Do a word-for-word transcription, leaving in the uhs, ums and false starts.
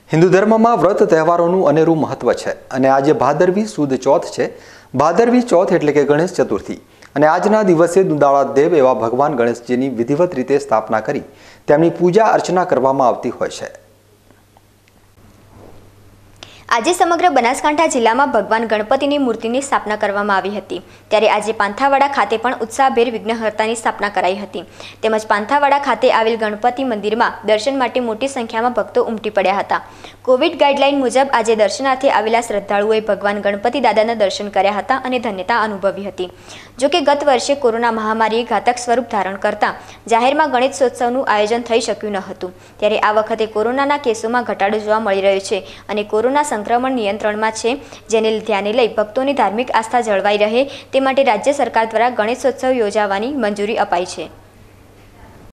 हिंदू धर्म में व्रत तहेवारों अनेरू महत्व है और आज भादरवी सुद चौथ है। भादरवी चौथ एटले के गणेश चतुर्थी और आजना दिवसे दुंदाळा देव एवं भगवान गणेशजी की विधिवत रीते स्थापना करी तेमनी पूजा अर्चना करवामां आवती होय छे। आज समग्र बनासकांठा जिला में भगवान गणपति की मूर्ति की स्थापना करवामां आवी हती। त्यारे आज पांथावाड़ा खाते पण उत्साहभेर विघ्नहर्ता की स्थापना कराई हती। तेमज पांथावाड़ा खाते आवेल गणपति मंदिर में दर्शन माटे मोटी संख्या में भक्तों उमटी पड्या हता। कोविड गाइडलाइन मुजब आज दर्शनार्थे आवेला श्रद्धाळुओए भगवान गणपति दादाना दर्शन कर्या हता अने धन्यता अनुभवी हती। जो कि गत वर्षे कोरोना महामारीए घातक स्वरूप धारण करता जाहेर में गणेशोत्सवनुं आयोजन थई शक्युं न हतुं। त्यारे आ वखते कोरोनाना केसोमां घटाडो जोवा मळी रह्यो छे अने कोरोना संक्रमण नियंत्रण में है, जेने ध्याने लई भक्तों की धार्मिक आस्था जळवाई रहे ते माटे राज्य सरकार द्वारा गणेशोत्सव योजवानी मंजूरी अपाई है।